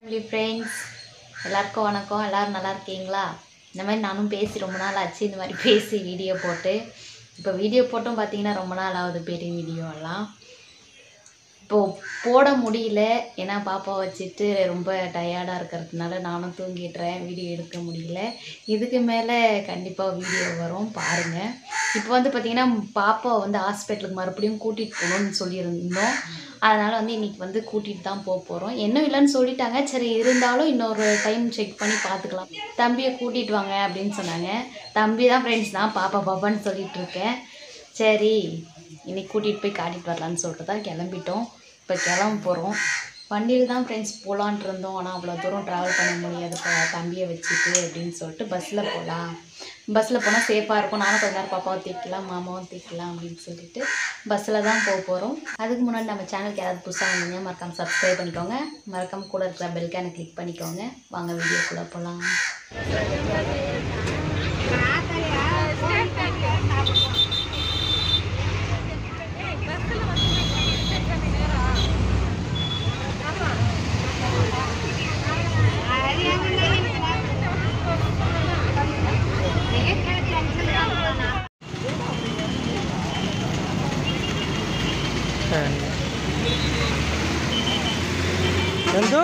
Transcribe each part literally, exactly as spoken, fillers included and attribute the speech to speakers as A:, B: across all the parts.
A: Family friends, எல்லாருக்கும் வணக்கம். எல்லாரும் நல்லா இருக்கீங்களா? இந்த மாதிரி நானும் பேசி ரொம்ப நாள் ஆச்சு. இந்த மாதிரி பேசி வீடியோ போட்டு இப்போ வீடியோ போட்டும் பார்த்தீங்கன்னா ரொம்ப நாள் ஆகுது பெரிய வீடியோ எல்லாம். இப்போது போட முடியல, ஏன்னா பாப்பா வச்சுட்டு ரொம்ப டயர்டாக இருக்கிறதுனால நானும் தூங்கிட்டுறேன், வீடியோ எடுக்க முடியல. இதுக்கு மேலே கண்டிப்பாக வீடியோ வரும் பாருங்கள். இப்போ வந்து பார்த்திங்கன்னா பாப்பா வந்து ஹாஸ்பிட்டலுக்கு மறுபடியும் கூட்டிகிட்டு போகணும்னு சொல்லியிருந்தோம். அதனால் வந்து இன்றைக்கி வந்து கூட்டிகிட்டு தான் போக போகிறோம். என்ன இல்லைன்னு சொல்லிட்டாங்க, சரி இருந்தாலும் இன்னொரு டைம் செக் பண்ணி பார்த்துக்கலாம். தம்பியை கூட்டிகிட்டு வாங்க அப்படின்னு சொன்னாங்க. தம்பி தான் ஃப்ரெண்ட்ஸ் தான் பாப்பா பாப்பான்னு சொல்லிகிட்டு இருக்கேன். சரி இன்றைக்கி கூட்டிகிட்டு போய் காட்டிட்டு வரலான்னு சொல்லிட்டு தான் கிளம்பிட்டோம். இப்போ கிளம்ப போகிறோம். வண்டியில் தான் ஃப்ரெண்ட்ஸ் போகலான்ட்டு இருந்தோம், ஆனால் அவ்வளோ தூரம் ட்ராவல் பண்ண முடியாது தம்பியை வச்சுட்டு அப்படின்னு சொல்லிட்டு பஸ்ஸில் போகலாம். பஸ்ஸில் போனால் சேஃபாக இருக்கும், நானும் கொஞ்ச நேரம் பாப்பாவை தூக்கலாம் மாமாவும் தூக்கலாம் அப்படின்னு சொல்லிட்டு பஸ்ஸில் தான் போக போகிறோம். அதுக்கு முன்னாடி நம்ம சேனலுக்கு யாராவது புதுசாக வந்தீங்க மறக்காமல் சப்ஸ்கிரைப் பண்ணிக்கோங்க, மறக்காமல் கூட இருக்கிற பெல்கானை கிளிக் பண்ணிக்கோங்க. வாங்க வீடியோக்குள்ளே போகலாம்.
B: நந்து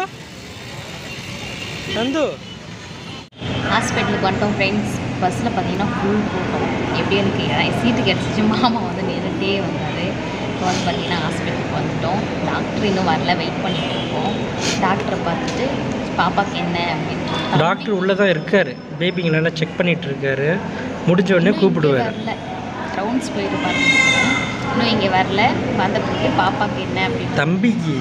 B: நந்து
A: ஹாஸ்பிட்டலுக்கு வந்துட்டோம் ஃப்ரெண்ட்ஸ். பஸ்ஸில் பார்த்தீங்கன்னா ஃபுல் கூட்டம். எப்படி எனக்கு சீட்டு கிடச்சிச்சு, மாமா வந்து நின்றுட்டே வந்தார். இப்போ வந்து பார்த்திங்கன்னா ஹாஸ்பிட்டலுக்கு வந்துட்டோம். டாக்டர் இன்னும் வரல, வெயிட் பண்ணிட்டு இருக்கோம். டாக்டரை பார்த்துட்டு பாப்பாவுக்கு என்ன அப்படின்னு.
B: டாக்டர் உள்ளே தான் இருக்கார், பேபிங்களெல்லாம் செக் பண்ணிகிட்டு இருக்காரு. முடிஞ்ச உடனே கூப்பிடுவார்.
A: வரல, ரவுண்ட்ஸ் போயிருப்பாரு, இன்னும் இங்கே வரல. வந்த பிறகு பாப்பாவுக்கு என்ன அப்படின்னு.
B: தம்பிக்கு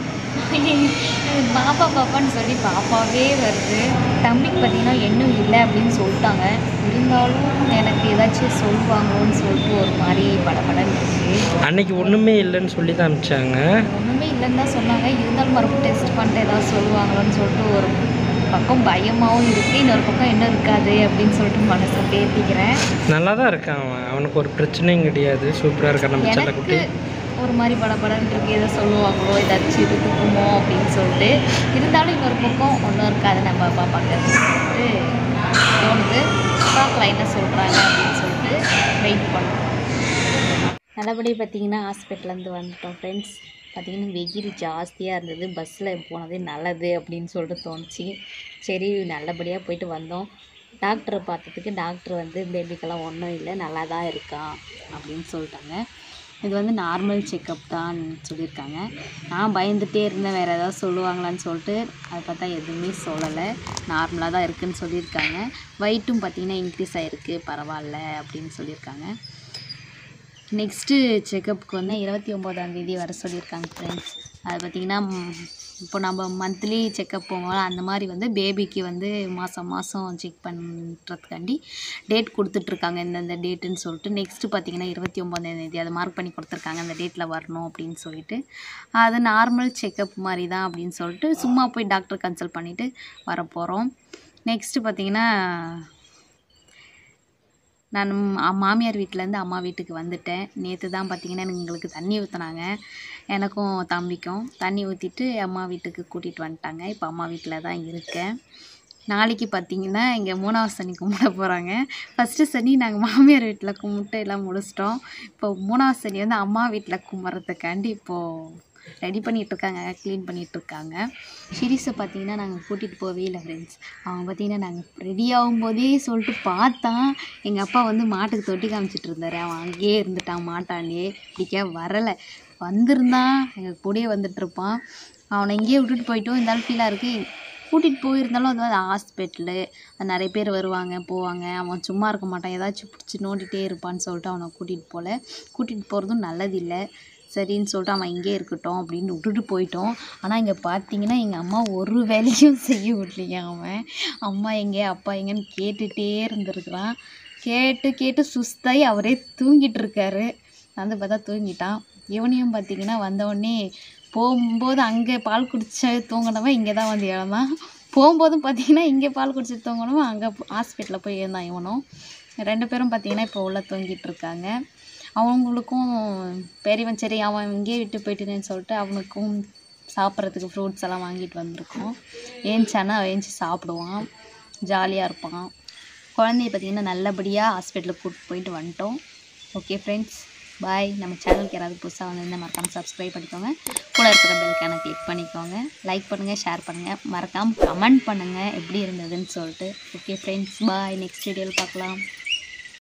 A: பாப்பா பாப்பான்னு சொல்லி பாப்பாவே வருது. தம்பிக்கு பார்த்தீங்கன்னா இன்னும் இல்லை அப்படின்னு சொல்லிட்டாங்க. இருந்தாலும் எனக்கு ஏதாச்சும் சொல்லுவாங்களோன்னு சொல்லிட்டு ஒரு மாதிரி படபடன்னு இருக்குது.
B: அன்னைக்கு ஒன்றுமே இல்லைன்னு சொல்லி தான் அனுப்பிச்சாங்க.
A: ஒன்றுமே இல்லைன்னு தான் சொன்னாங்க. இருந்தாலும் மறுபடியும் டெஸ்ட் பண்ணிட்டு ஏதாவது சொல்லுவாங்களோன்னு சொல்லிட்டு ஒரு பக்கம் பயமாகவும் இருக்குது, இன்னொரு பக்கம் என்ன இருக்காது அப்படின்னு சொல்லிட்டு மனசை தேர்த்திக்கிறேன்.
B: நல்லா தான் இருக்கான் அவன், அவனுக்கு ஒரு பிரச்சனையும் கிடையாது, சூப்பராக இருக்கான் நம்ம செல்லக்குட்டி.
A: ஒரு மாதிரி படபடன்னு இருக்கு, எதை சொல்லுவாங்களோ ஏதாச்சும் இருக்குமோ அப்படின்னு சொல்லிட்டு. இருந்தாலும் இன்னொரு பக்கம் ஒன்றும் இருக்காது, நம்ம பாப்பாக்கு சொல்லிட்டு தோணுது. பார்க்கலாம் என்ன சொல்கிறாங்க அப்படின்னு சொல்லிட்டு வெயிட் பண்ணுறோம். நல்லபடி பார்த்திங்கன்னா ஹாஸ்பிட்டல்லேருந்து வந்துட்டோம் ஃப்ரெண்ட்ஸ். பார்த்திங்கன்னா வெயில் ஜாஸ்தியாக இருந்தது, பஸ்ஸில் போனதே நல்லது அப்படின்னு சொல்லிட்டு தோணுச்சு. சரி நல்லபடியாக போயிட்டு வந்தோம். டாக்டரை பார்த்ததுக்கு டாக்டர் வந்து பேபிக்கெல்லாம் ஒன்றும் இல்லை, நல்லா தான் இருக்கான் அப்படின்னு சொல்லிட்டாங்க. இது வந்து நார்மல் செக்கப் தான் சொல்லியிருக்காங்க. நான் பயந்துகிட்டே இருந்தேன் வேறு ஏதாவது சொல்லுவாங்களான்னு சொல்லிட்டு. அதை பார்த்தா எதுவுமே சொல்லலை, நார்மலாக தான் இருக்குதுன்னு சொல்லியிருக்காங்க. வெயிட்டும் பார்த்திங்கன்னா இன்க்ரீஸ் ஆகிருக்கு, பரவாயில்ல அப்படின்னு சொல்லியிருக்காங்க. நெக்ஸ்ட்டு செக்கப்புக்கு வந்து இருபத்தி ஒம்போதாந்தேதி வர சொல்லியிருக்காங்க ஃப்ரெண்ட்ஸ். அது பார்த்திங்கன்னா இப்போ நம்ம மந்த்லி செக்கப் போவோம், அந்த மாதிரி வந்து பேபிக்கு வந்து மாதம் மாதம் செக் பண்ணுறதுக்காண்டி டேட் கொடுத்துட்ருக்காங்க, இந்தந்த டேட்டுன்னு சொல்லிட்டு. நெக்ஸ்ட்டு பார்த்திங்கன்னா இருபத்தி ஒம்போதாந்தேதி அதை மார்க் பண்ணி கொடுத்துருக்காங்க, அந்த டேட்டில் வரணும் அப்படின்னு சொல்லிட்டு. அது நார்மல் செக்கப் மாதிரி தான் அப்படின்னு சொல்லிட்டு சும்மா போய் டாக்டர் கன்சல்ட் பண்ணிவிட்டு வர போகிறோம். நெக்ஸ்ட்டு பார்த்திங்கன்னா நான் மாமியார் வீட்டிலேருந்து அம்மா வீட்டுக்கு வந்துட்டேன். நேற்று தான் பார்த்திங்கன்னா எங்களுக்கு தண்ணி ஊற்றினாங்க, எனக்கும் தம்பிக்கும் தண்ணி ஊற்றிட்டு அம்மா வீட்டுக்கு கூட்டிகிட்டு வந்துட்டாங்க. இப்போ அம்மா வீட்டில் தான் இருக்கேன். நாளைக்கு பார்த்திங்கன்னா இங்கே மூணாவது சனி கும்பிட போகிறாங்க. ஃபஸ்ட்டு சனி நாங்கள் மாமியார் வீட்டில் கும்பிட்டு எல்லாம் முடிச்சிட்டோம். இப்போ மூணாவது சனி வந்து அம்மா வீட்டில் கும்பிட்றதுக்காண்டி இப்போது ரெடி பண்ணிகிட்ருக்காங்க, க்ளீன் பண்ணிகிட்ருக்காங்க. ஷிரீஸை பார்த்திங்கன்னா நாங்கள் கூட்டிகிட்டு போகவே இல்லை ஃப்ரெண்ட்ஸ். அவங்க பார்த்திங்கன்னா நாங்கள் ரெடி ஆகும்போதே சொல்லிட்டு பார்த்தா எங்கள் அப்பா வந்து மாட்டுக்கு தொட்டி காமிச்சிட்டு இருந்தார். அவன் அங்கேயே இருந்துட்டான், மாட்டாண்டே பிடிக்க வரலை. வந்திருந்தான் எங்கள் கூடயே வந்துட்டுருப்பான். அவனை இங்கேயே விட்டுட்டு போயிட்டோம். இருந்தாலும் ஃபீலாக இருக்குது, கூட்டிகிட்டு போயிருந்தாலும் அது வந்து ஹாஸ்பிட்டலு, அது நிறைய பேர் வருவாங்க போவாங்க, அவன் சும்மா இருக்க மாட்டான், ஏதாச்சும் பிடிச்சி நோண்டிகிட்டே இருப்பான்னு சொல்லிட்டு அவனை கூட்டிகிட்டு போகல. கூட்டிகிட்டு போகிறதும் நல்லதில்லை, சரின்னு சொல்லிட்டு அவன் இங்கே இருக்கட்டும் அப்படின்னு விட்டுட்டு போயிட்டோம். ஆனால் இங்கே பார்த்தீங்கன்னா எங்கள் அம்மா ஒரு வேலையும் செய்ய விடலைங்க. அவன் அம்மா எங்கே அப்பா எங்கேன்னு கேட்டுகிட்டே இருந்திருக்கிறான். கேட்டு கேட்டு சுஸ்தாகி அவரே தூங்கிட்டு இருக்காரு. வந்து பார்த்தா தூங்கிட்டான். இவனையும் பார்த்திங்கன்னா வந்தவுடனே போகும்போது அங்கே பால் குடிச்ச தூங்கினவன் இங்கே தான் வந்து இழந்தான். போகும்போதும் பார்த்திங்கன்னா இங்கே பால் குடிச்சிட்டு தூங்கினவன் அங்கே ஹாஸ்பிட்டலில் போய் இருந்தான். இவனும் ரெண்டு பேரும் பார்த்திங்கன்னா இப்போ உள்ள தூங்கிட்டு இருக்காங்க. அவங்களுக்கும் பெரியவன் சரி அவன் இங்கேயே விட்டு போயிட்டுன்னு சொல்லிட்டு அவனுக்கும் சாப்பிட்றதுக்கு ஃப்ரூட்ஸ் எல்லாம் வாங்கிட்டு வந்திருக்கோம். ஏஞ்சானா ஏஞ்சி சாப்பிடுவான், ஜாலியாக இருப்பான். குழந்தைய பார்த்திங்கன்னா நல்லபடியாக ஹாஸ்பிட்டலுக்கு கூப்பிட்டு போயிட்டு வந்துட்டோம். Okay friends, bye. நம்ம சேனலுக்கு யாராவது புதுசாக வந்திருந்தால் மறக்காமல் சப்ஸ்கிரைப் பண்ணிக்கோங்க. கூட இருக்கிற பெல்க்கான கிளிக் பண்ணிக்கோங்க. லைக் பண்ணுங்கள், ஷேர் பண்ணுங்கள், மறக்காமல் கமெண்ட் பண்ணுங்கள் எப்படி இருந்ததுன்னு சொல்லிட்டு. ஓகே ஃப்ரெண்ட்ஸ், பாய். நெக்ஸ்ட் வீடியோவில் பார்க்கலாம்.